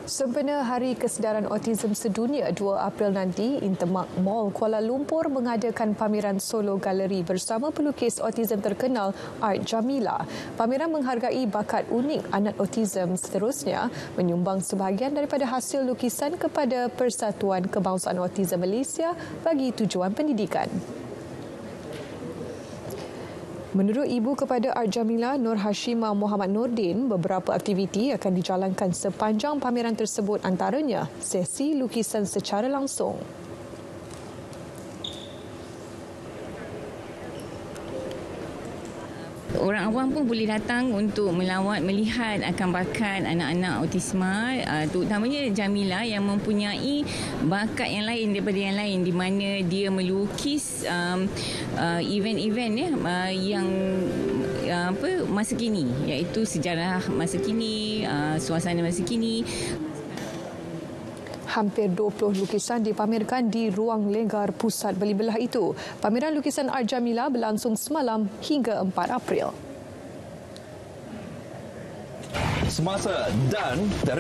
Sempena Hari Kesedaran Autism Sedunia 2 April nanti, Intermark Mall Kuala Lumpur mengadakan pameran solo galeri bersama pelukis autism terkenal Art Jamila. Pameran menghargai bakat unik anak autism, seterusnya menyumbang sebahagian daripada hasil lukisan kepada Persatuan Kebangsaan Autism Malaysia bagi tujuan pendidikan. Menurut ibu kepada Art Jamila, Nur Hashimah Muhammad Nordin, beberapa aktiviti akan dijalankan sepanjang pameran tersebut, antaranya sesi lukisan secara langsung. Orang awam pun boleh datang untuk melawat, melihat akan bakat anak-anak autisma, terutamanya Jamila yang mempunyai bakat yang lain daripada yang lain, di mana dia melukis event-event yang masa kini, iaitu sejarah masa kini, suasana masa kini. Hampir 20 lukisan dipamerkan di ruang lenggar pusat beli belah itu. Pameran lukisan Art Jamila berlangsung semalam hingga 4 April. Semasa dan